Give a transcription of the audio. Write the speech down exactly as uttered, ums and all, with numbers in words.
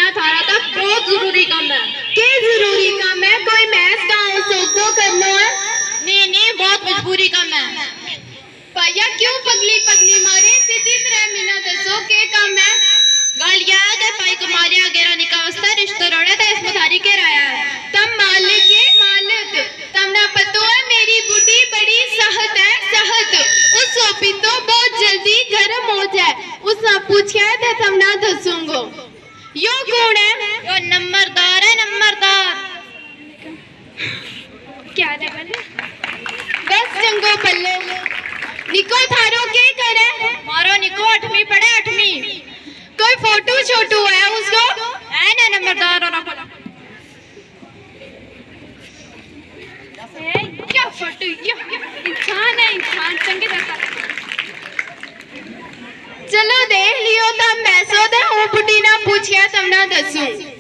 मैं थारा तक बहुत जरूरी काम है। के जरूरी काम है? कोई मैच का सोचो करना है? नहीं नहीं बहुत मजबूरी काम है। भैया क्यों पगली पगली मारे सीधी तरह मिला दसो के काम है? गालिया के भाई कुमारी अगेरा निकावस्ता रिश्तो रोड़े तो इसमें थारी के राया तम मालिक के मालिक तमना पतो है मेरी बुढ़ी बड़ी सहत है सहत उस सोपी तो बहुत जल्दी गर्म हो जाए उसने पूछा है तो तमना दसूंगो। यो कौन है? यो नंबरदार है नंबरदार। क्या रे बल्ले बस चंगो पल्ले निको थारो के करे? मारो निको अठवीं पढ़े अठवीं। कोई फोटो छोटू है उसको? है ना नंबरदार और क्या फोटो? इंसान है इंसान चंगे जैसा। चलो देख लियो तब मैसो दे हूँ बुढ़ी ना पूछिया तमना दसू।